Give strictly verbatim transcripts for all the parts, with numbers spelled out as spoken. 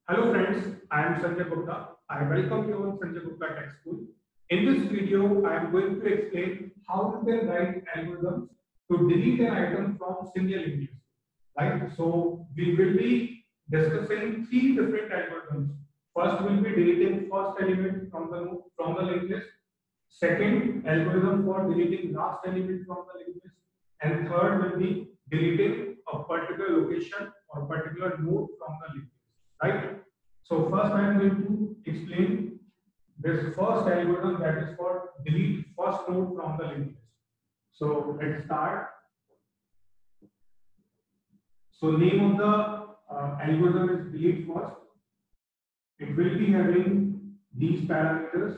Hello friends, I am Sanjay Gupta. I welcome you on Sanjay Gupta Tech School. In this video, I am going to explain how you can write algorithms to delete an item from single linked list. Right? So we will be discussing three different algorithms. First, we'll be deleting first element from the from the linked list. Second, algorithm for deleting last element from the linked list. And third will be deleting a particular location or particular node from the linked list. Right? So first I am going to explain this first algorithm, that is for delete first node from the linked list. So let's start. So name of the uh, algorithm is delete first. It will be having these parameters.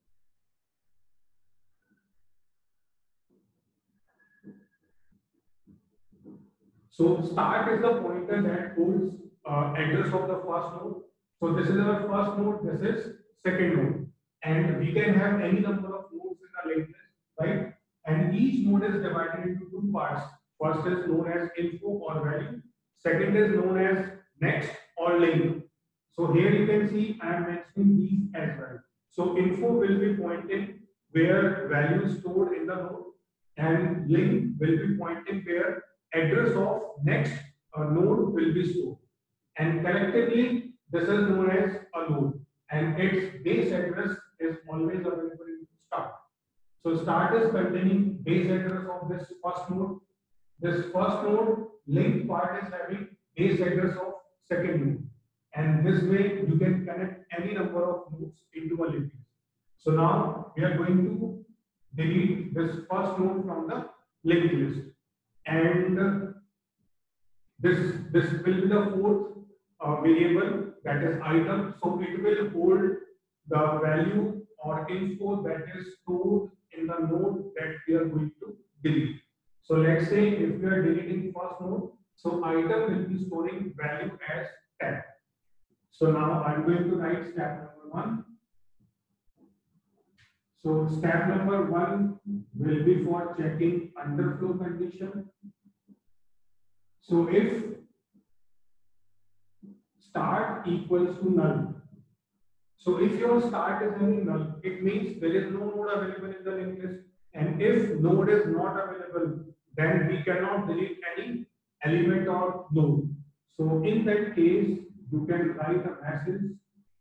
So start is the pointer that holds uh, address of the first node. So this is our first node, this is second node. And we can have any number of nodes in the linked list, right? And each node is divided into two parts. First is known as info or value. Second is known as next or link. So here you can see I am mentioning these as well. So info will be pointing where value is stored in the node, and link will be pointing where address of next uh, node will be stored. And collectively, this is known as a node, and its base address is always available in start. So start is containing base address of this first node. This first node link part is having base address of second node. And this way you can connect any number of nodes into a linked list. So now we are going to delete this first node from the linked list. And this, this will be the fourth uh, variable, that is item. So it will hold the value or info that is stored in the node that we are going to delete. So let's say if we are deleting first node, so item will be storing value as ten. So now I'm going to write step number one. So step number one will be for checking underflow condition. So if start equals to null, so if your start is having null, it means there is no node available in the linked list. And if node is not available, then we cannot delete any element or node. So in that case, you can write a message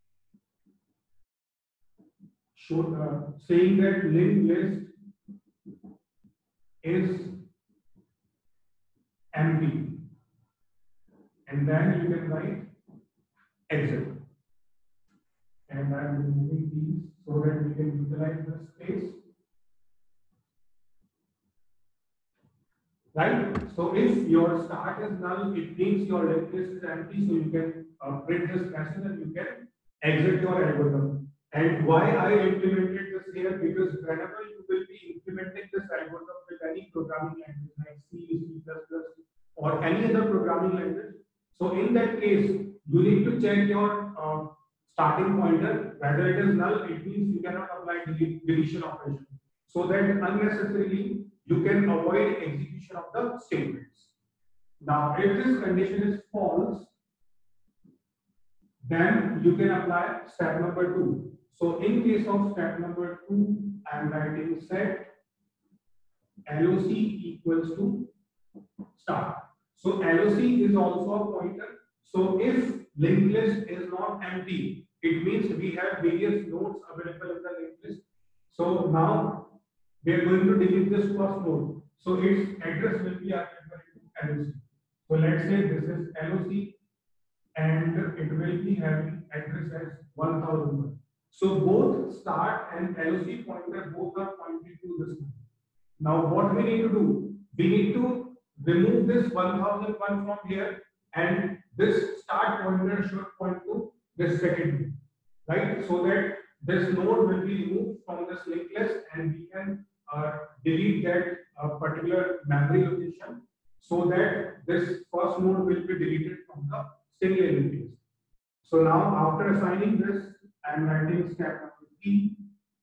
show, uh, saying that linked list is empty, and then you can write exit. And I'm removing these so that we can utilize the space. Right? So if your start is null, it means your linked list is empty, so you can uh, print this message and you can exit your algorithm. And why I implemented this here, because whenever you will be implementing this algorithm with any programming language like C, C plus plus, or any other programming language, so in that case, you need to check your uh, starting pointer, whether it is null, it means you cannot apply delete, deletion operation. So that unnecessarily you can avoid execution of the statements. Now, if this condition is false, then you can apply step number two. So in case of step number two, I am writing set L O C equals to start. So L O C is also a pointer. So if linked list is not empty, it means we have various nodes available in the linked list. So now we are going to delete this first node. So its address will be available in L O C. So let's say this is L O C and it will be having address as one thousand one. So both start and L O C pointer both are pointing to this node. Now what we need to do? We need to remove this one thousand one from here, and this start pointer should point to this second node, right? So that this node will be removed from this linked list and we can uh, delete that uh, particular memory location, so that this first node will be deleted from the single linked list. So now after assigning this, I am writing step number three.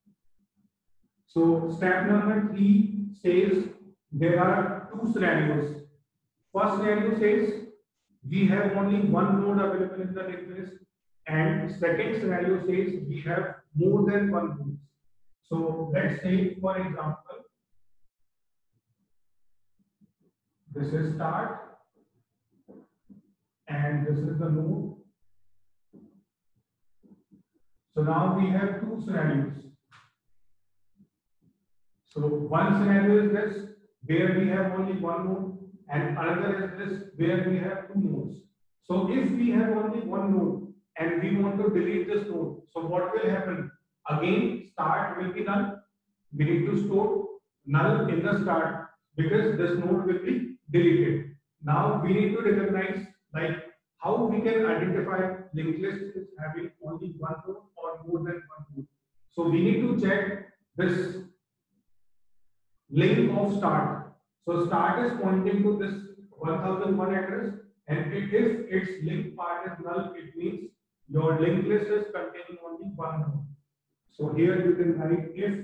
So step number three says there are two scenarios. First scenario says we have only one node available in the linked list, and second scenario says we have more than one node. So let's say, for example, this is start and this is the node. So now we have two scenarios. So one scenario is this, where we have only one node, and another is this, where we have two nodes. So if we have only one node and we want to delete this node, so what will happen? Again, start will be null. We need to store null in the start because this node will be deleted. Now we need to recognize like how we can identify linked list is having only one node or more than one node. So we need to check this link of start. So start is pointing to this one thousand one address, and if its link part is null, it means your linked list is containing only one node. So here you can write if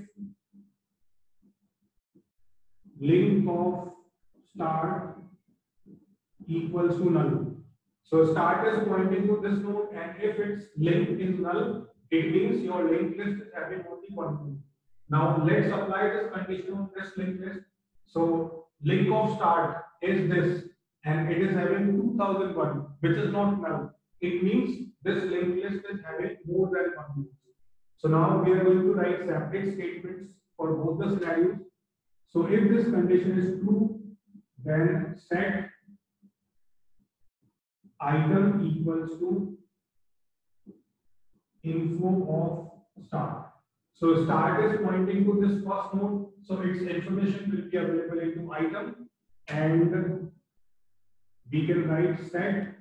link of start equals to null. So start is pointing to this node, and if its link is null, it means your linked list is having only one node. Now let's apply this condition on this linked list. So link of start is this, and it is having two thousand one, which is not null. It means this linked list is having more than one node. So now we are going to write separate statements for both the scenarios. So if this condition is true, then set item equals to info of start. So start is pointing to this first node, so its information will be available into item, and we can write set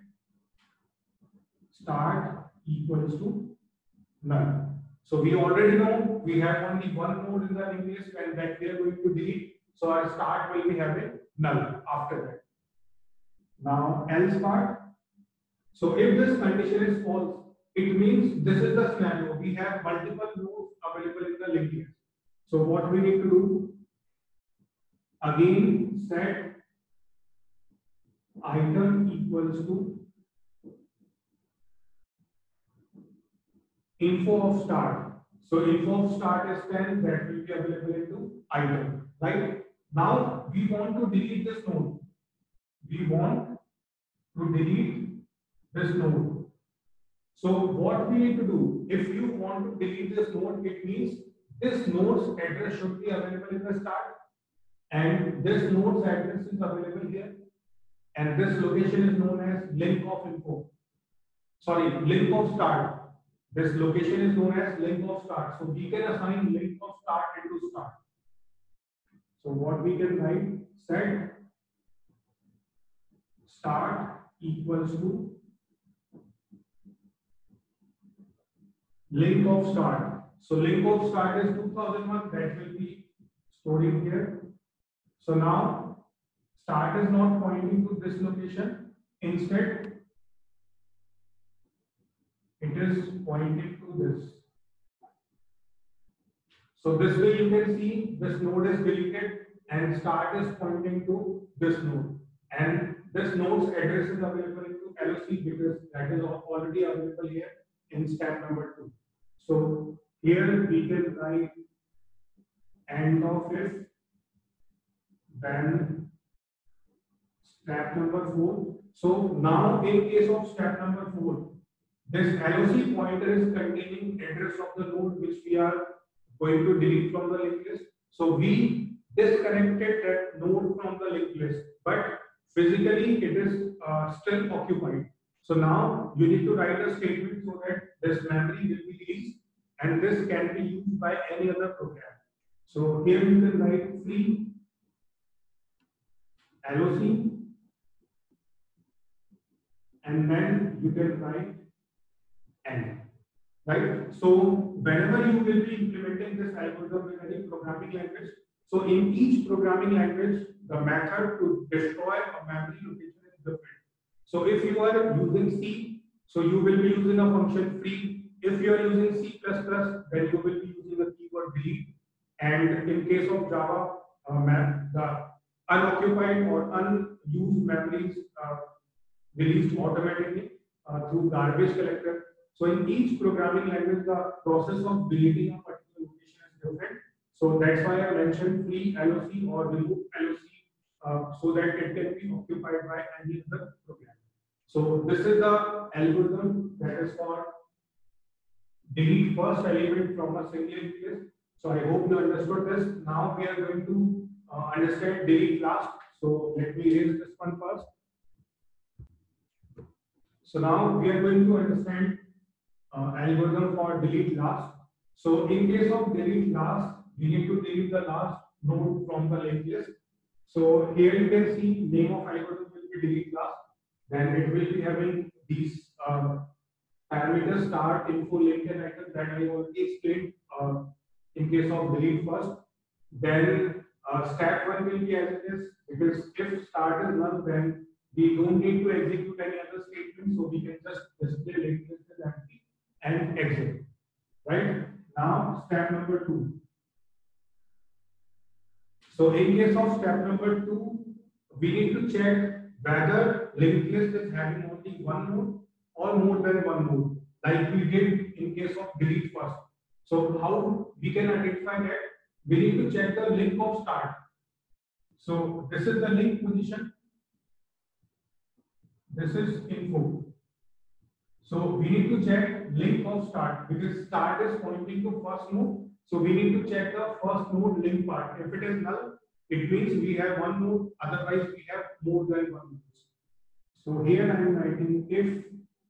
start equals to null. So we already know we have only one node in the linked list, and that we are going to delete. So our start will be having null after that. Now else part. So if this condition is false, it means this is the scenario. We have multiple nodes available in the linked list. So what we need to do? Again, set item equals to info of start. So info of start is ten, that will be available into item. Right? Now we want to delete this node. We want to delete this node. So what we need to do, if you want to delete this node, it means this node's address should be available in the start, and this node's address is available here, and this location is known as link of info. Sorry, link of start. This location is known as link of start. So we can assign link of start into start. So what we can write, set start equals to link of start. So link of start is two thousand one, that will be storing here. So now start is not pointing to this location. Instead, it is pointing to this. So this way you can see this node is deleted and start is pointing to this node. And this node's address is available into L O C because that is already available here in step number two. So here we can write end of if, then step number four. So now in case of step number four, this L O C pointer is containing address of the node which we are going to delete from the linked list. So we disconnected that node from the linked list, but physically it is uh, still occupied. So now you need to write a statement so that this memory will be released, and this can be used by any other program. So here you can write free L O C, and then you can write end. Right? So whenever you will be implementing this algorithm in any programming language, so in each programming language, the method to destroy a memory location is different. So if you are using C, so you will be using a function free. If you are using C plus plus, then you will be using the keyword delete. And in case of Java, uh, map, the unoccupied or unused memories uh, released automatically uh, through garbage collector. So in each programming language, the process of deleting a particular location is different. So that's why I mentioned free L O C or remove L O C uh, so that it can be occupied by any other program. So this is the algorithm that is for delete first element from a single linked list. So I hope you understood this. Now we are going to uh, understand delete last. So let me erase this one first. So now we are going to understand uh, algorithm for delete last. So in case of delete last, we need to delete the last node from the linked list. So here you can see name of algorithm will be delete last. Then it will be having these uh, parameters start, info, link, and item that I already explained uh, in case of delete first. Then uh, step one will be as it is, because if start is null, then we don't need to execute any other statement, so we can just display linked list as empty and exit. Right now, step number two. So in case of step number two, we need to check whether linked list is having only one node or more than one node, like we did in case of delete first. So how we can identify that? We need to check the link of start. So this is the link position. This is info. So we need to check link of start because start is pointing to first node. So we need to check the first node link part. If it is null, it means we have one node. Otherwise, we have more than one node. So here I am writing if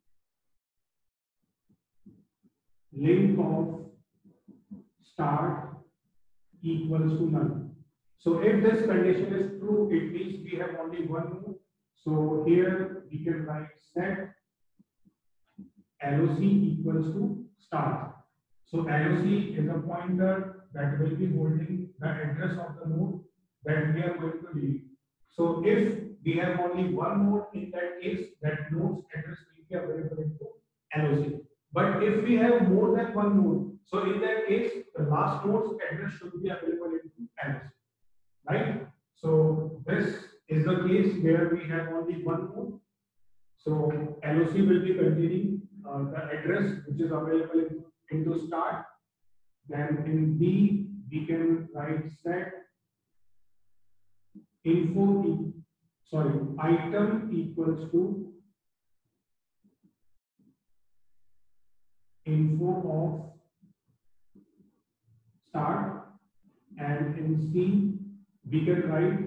link of start equals to null. So if this condition is true, it means we have only one node. So here we can write set L O C equals to start. So L O C is a pointer that will be holding the address of the node that we are going to delete. So if we have only one node, in that case, that node's address will be available into L O C. But if we have more than one node, so in that case, the last node's address should be available into L O C. Right? So this is the case where we have only one node. So L O C will be containing uh, the address which is available in, into start. Then in B we can write set info e sorry item equals to info of start, and in C we can write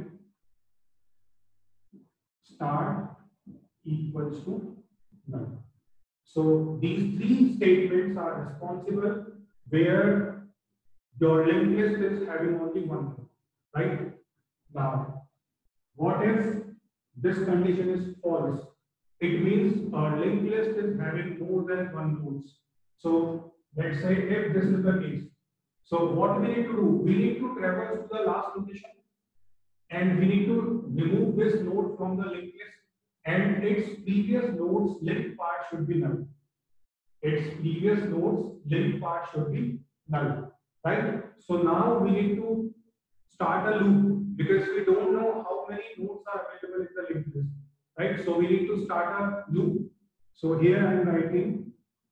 start equals to null. So these three statements are responsible where your linked list is having only one node, right? Now, what if this condition is false? It means our linked list is having more than one nodes. So let's say if this is the case. So what we need to do? We need to traverse to the last location and we need to remove this node from the linked list, and its previous nodes linked part should be null. Its previous nodes linked part should be null, right? So now we need to start a loop because we don't know how many nodes are available in the linked list, right? So we need to start a loop. So here I am writing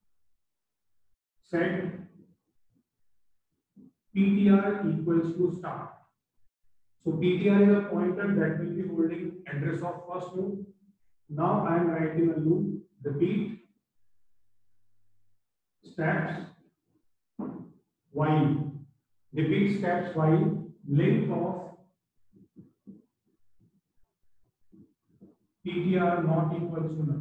set P T R equals to start. So P T R is a pointer that will be holding address of first node. Now I am writing a loop, repeat steps while, repeat steps while link of P T R not equals to null.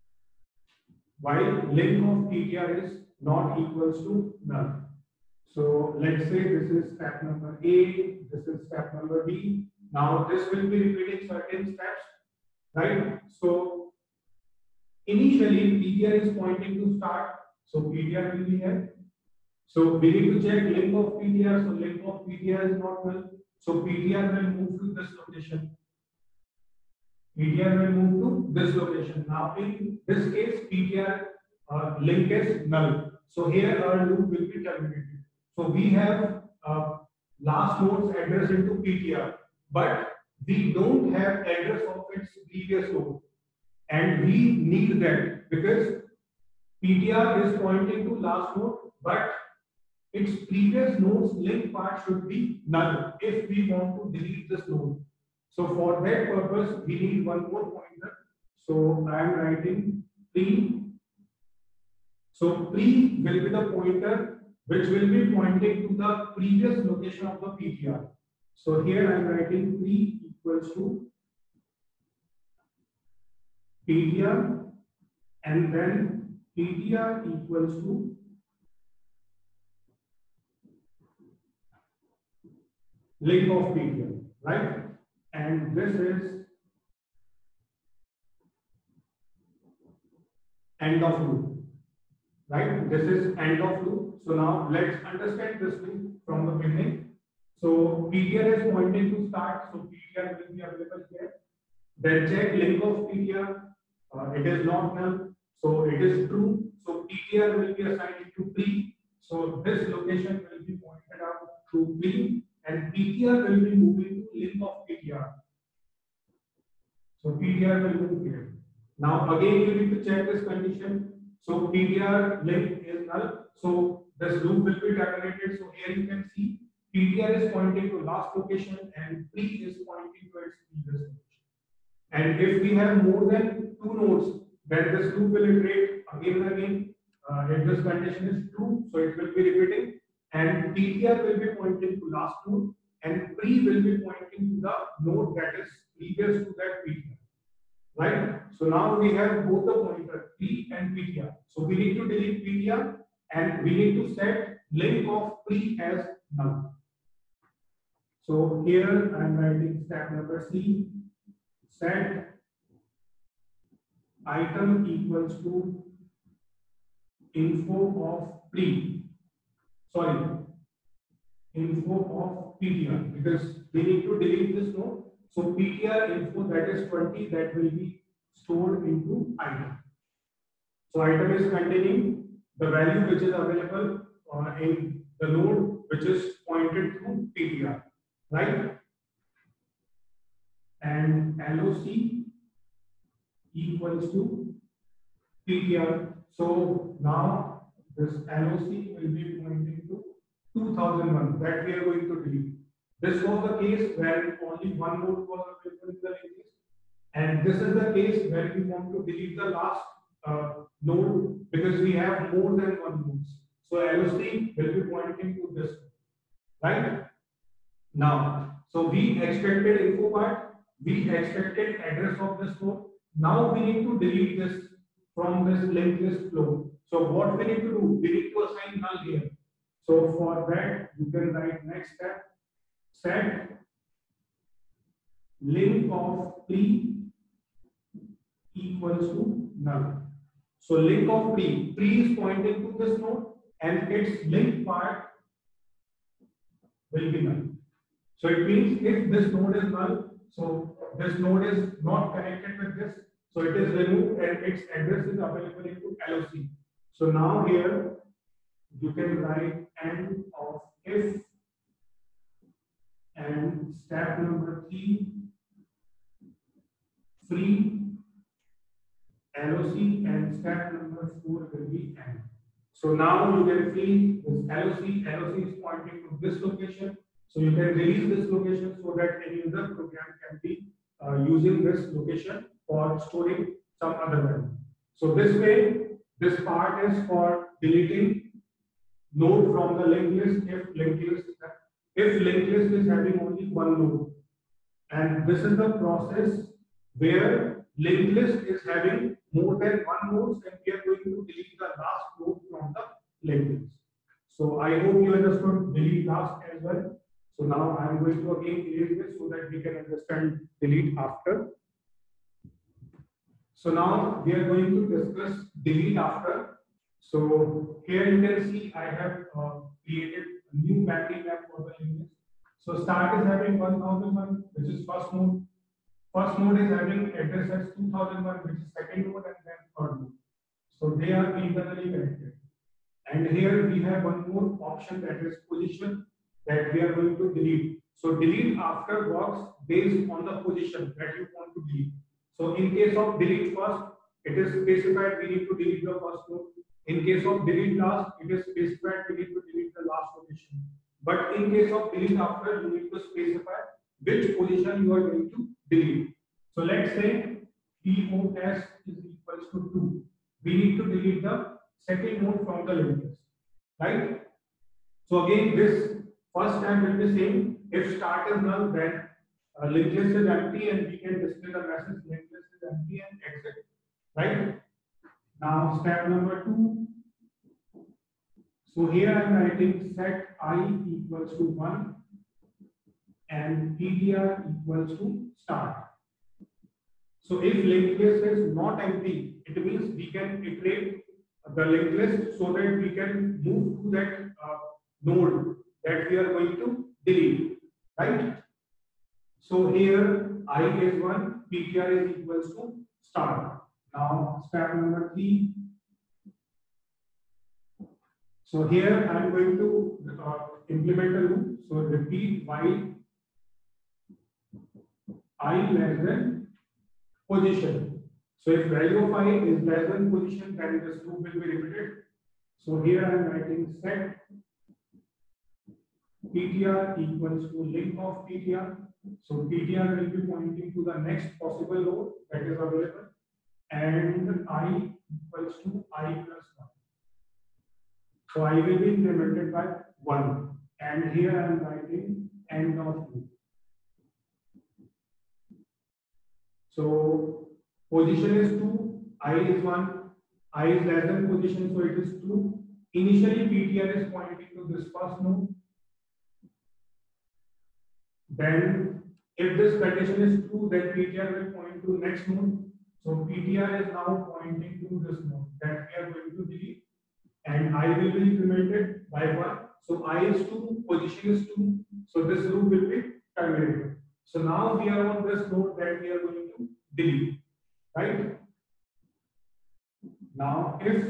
While link of P T R is not equals to null. So let's say this is step number A, this is step number B. Now this will be repeating certain steps, right? So initially P T R is pointing to start, so P T R will be here. So we need to check link of P T R. So link of P T R is not null. So P T R will move to this location. P T R will move to this location. Now in this case, P T R uh, link is null. So here our loop will be terminated. So we have uh, last node's address into P T R, but we don't have address of its previous node, and we need that because P T R is pointing to last node, but its previous node's link part should be null if we want to delete this node. So for that purpose, we need one more pointer. So I am writing pre. So pre will be the pointer which will be pointing to the previous location of the P T R. So here I am writing pre equals to P T R, and then P T R equals to link of P T R, right? And this is end of loop, right? This is end of loop. So now let's understand this loop from the beginning. So P T R is pointing to start, so P T R will be available here. Then check link of P T R. Uh, it is not null, so it is true. So P T R will be assigned to pre. So this location will be pointed out to pre, and P T R will be moving to link of P T R. So P T R will move here. Now again you need to check this condition. So P T R link is null. So this loop will be terminated. So here you can see P T R is pointing to last location and pre is pointing to its previous location. And if we have more than two nodes, then this loop will iterate again and again. Uh, if this condition is true, so it will be repeating. And P T R will be pointing to last node, and pre will be pointing to the node that is previous to that P T R. Right? So now we have both the pointer pre and P T R. So we need to delete P T R and we need to set link of pre as null. So here I am writing step number C. Set item equals to info of pre. Sorry, info of P T R, because we need to delete this node. So P T R info, that is twenty, that will be stored into item. So item is containing the value which is available uh, in the node which is pointed to P T R, right? And L O C equals to P T R. So now this L O C will be pointing to two thousand one that we are going to delete. This was the case where only one node was available in the linked list, and this is the case where we want to delete the last uh, node because we have more than one nodes. So L O C will be pointing to this, right? Now, so we expected info part. We expected address of this node. Now we need to delete this from this linked list flow. So what we need to do? We need to assign null here. So for that, you can write next step. Set link of pre equals to null. So link of pre. Pre is pointing to this node and its link part will be null. So it means if this node is null, so this node is not connected with this, so it is removed and its address is available into L O C. So now here you can write end of if, and step number three, free L O C, and step number four will be end. So now you can see this L O C, L O C is pointing to this location. So you can release this location so that any other program can be uh, using this location for storing some other value. So this way, this part is for deleting node from the linked list if linked list if linked list is having only one node, and this is the process where linked list is having more than one node, and we are going to delete the last node from the linked list. So I hope you understood delete last as well. So now I am going to again erase this so that we can understand delete after. So now we are going to discuss delete after. So here you can see I have uh, created a new memory map for the linked list. So start is having one thousand one, which is first node. First node is having address as two thousand one, which is second node, and then third node. So they are internally connected. And here we have one more option, that is position, that we are going to delete. So delete after works based on the position that you want to delete. So in case of delete first, it is specified we need to delete the first node. In case of delete last, it is specified we need to delete the last position. But in case of delete after, you need to specify which position you are going to delete. So let's say P O S is equals to two. We need to delete the second node from the linked list, right? So again, this first time will be same. If start is null, then uh, linked list is empty, and we can display the message linked list is empty and exit, right? Now step number two. So here I am writing set I equals to one and P T R equals to start. So if linked list is not empty, it means we can iterate the linked list so that we can move to that uh, node that we are going to delete, right? So here I is one, P T R is equals to start. Now step number three. So here I am going to uh, implement a loop. So repeat while I less than position. So if value of I is less than position, then this loop will be repeated. So here I am writing set P T R equals to link of P T R. So P T R will be pointing to the next possible node that is available, and I equals to I plus one. So I will be incremented by one, and here I am writing end of loop. So position is two, I is one, I is less than position, so it is two. Initially P T R is pointing to this first node. Then if this condition is true, then P T R will point to next node. So P T R is now pointing to this node that we are going to delete, and I will be implemented by one. So I is two, position is two, so this loop will be terminated. So now we are on this node that we are going to delete, right? Now if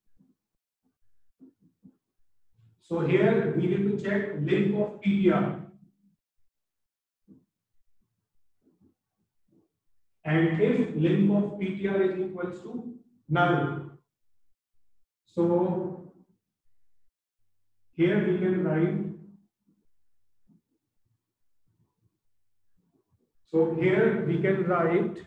so, here we need to check link of P T R. And if link of P T R is equals to null, so here we can write, so here we can write,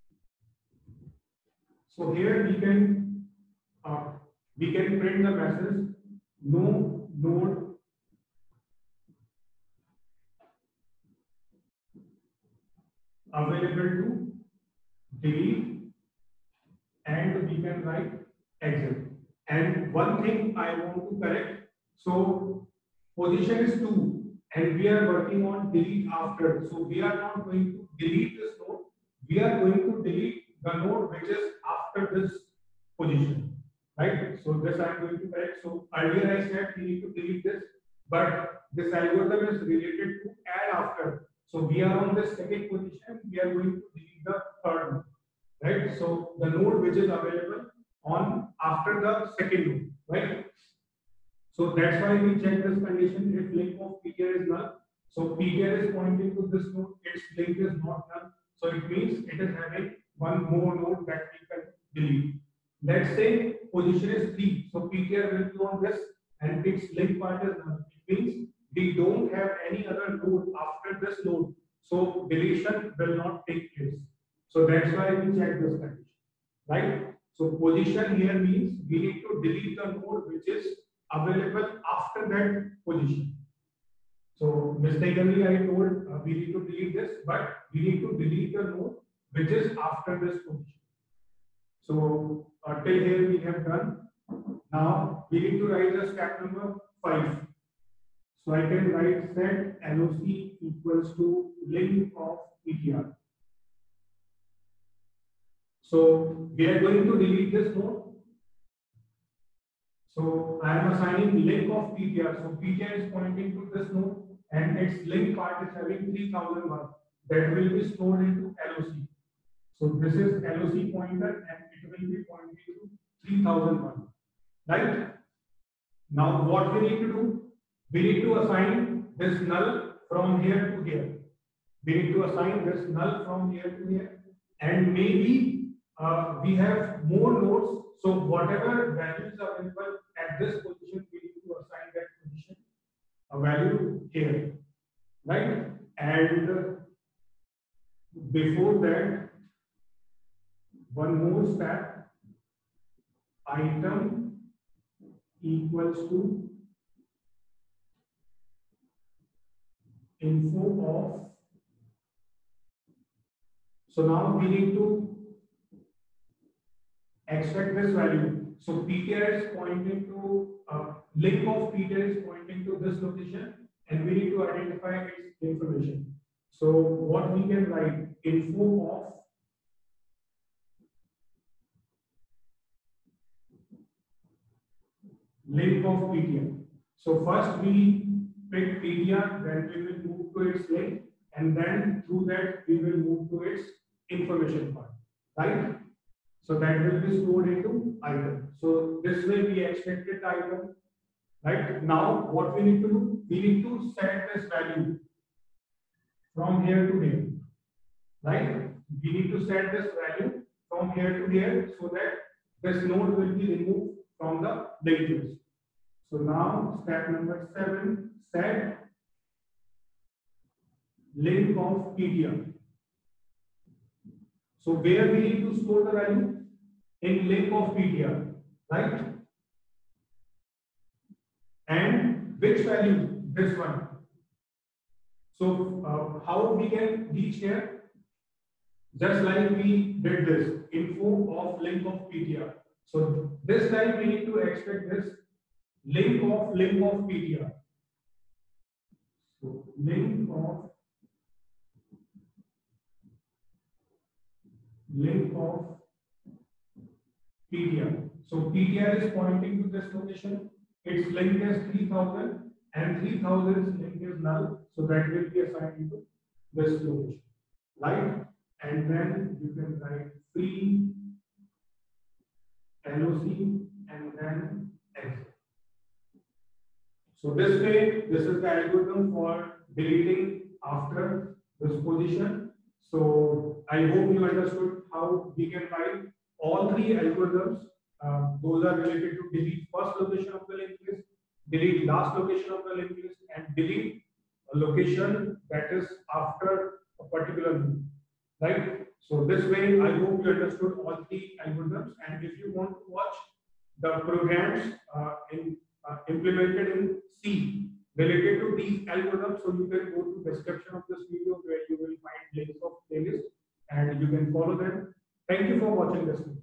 so here we can, uh, we can print the message, no node available to delete, and we can write exit. And one thing I want to correct, so position is two and we are working on delete after, so we are not going to delete this node, we are going to delete the node which is after this position, right? So this I am going to correct. So earlier I said we need to delete this, but this algorithm is related to add after. So we are on the second position, we are going to delete the third node, right? So the node which is available on after the second node, right? So that's why we check this condition if link of P T R is null. So P T R is pointing to this node, its link is not null. So it means it is having one more node that we can delete. Let's say position is three, so P T R will be on this and its link part is null. It means we don't have any other node after this node, so deletion will not take place. So that's why we check this condition, right? So position here means we need to delete the node which is available after that position. So mistakenly I told uh, we need to delete this, but we need to delete the node which is after this position. So uh, till here we have done. Now we need to write the step number five. So I can write set L O C equals to link of P T R. So we are going to delete this node. So I am assigning link of P T R. So P T R is pointing to this node and its link part is having three thousand one. That will be stored into L O C. So this is L O C pointer and it will be pointing to three thousand one. Right? Now what we need to do? We need to assign this null from here to here. We need to assign this null from here to here, and maybe uh, we have more nodes. So whatever values are available at this position, we need to assign that position a value here, right? And uh, before that, one more step, item equals to info of. So now we need to extract this value. So P T R is pointing to uh, link of P T R is pointing to this location, and we need to identify its information. So what we can write, info of link of P T R. So first we pick P T R, then we will move to its link, and then through that we will move to its information part, right? So that will be stored into item. So this way we extracted the item, right? Now what we need to do, we need to set this value from here to here, right? We need to set this value from here to here so that this node will be removed from the linked list. So now step number seven, set link of P T R. So where we need to store the value? In link of P T R, right? And which value? This one. So uh, how we can reach here? Just like we did this, info of link of P T R. So this time we need to extract this link of link of P T R. So link of link of P T R. So P T R is pointing to this location. Its link is three thousand and three thousand's link is null. So that will be assigned to this location, right? And then you can write free L O C and then exit. So this way, this is the algorithm for deleting after this position. So I hope you understood how we can write all three algorithms. Uh, those are related to delete first location of the linked list, delete last location of the linked list, and delete a location that is after a particular loop, right? So this way, I hope you understood all three algorithms. And if you want to watch the programs uh, in uh, implemented in C related to these algorithms, so you can go to the description of this video where you will find links of playlist and you can follow them. Thank you for watching this video.